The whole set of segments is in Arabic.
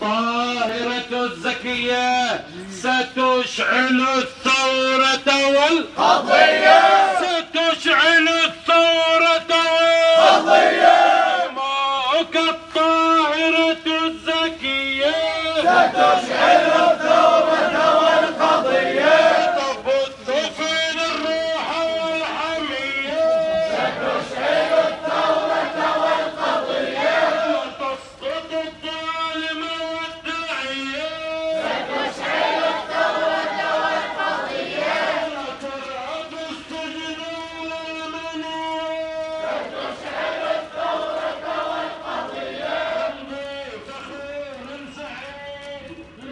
الطاهرة الزكية ستشعل الثورة والقضية، ستشعل الثورة والقضية. دماؤك الطاهرة الزكية ستشعل الثورة والقضية، تبث فينا الروح والحمية، ستشعل الثورة والقضية، وتسقط الظالم والداعية، ستشعل الثورة والقضية، وترعب السجن والمنية، ستشعل الثورة والقضية. فخور سعيد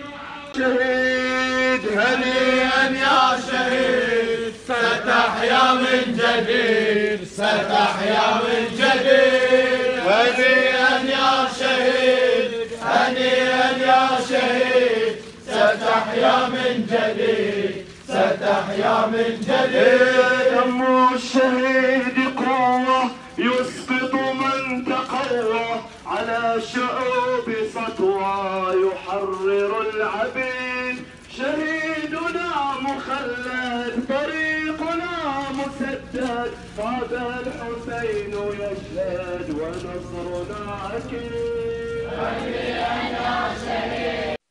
شهيد، هنيئا يا شهيد، ستحيا من جديد، ستحيا من جديد. هنيئا يا شهيد، هنيئا يا شهيد، ستحيا من جديد، ستحيا من جديد. دم الشهيد قوة يسقط من تقوى، على شعوب سطوى يحرر العبيد. شهيدنا مخلد، طريقنا مسدد، هذا الحسين يشهد ونصرنا أكيد.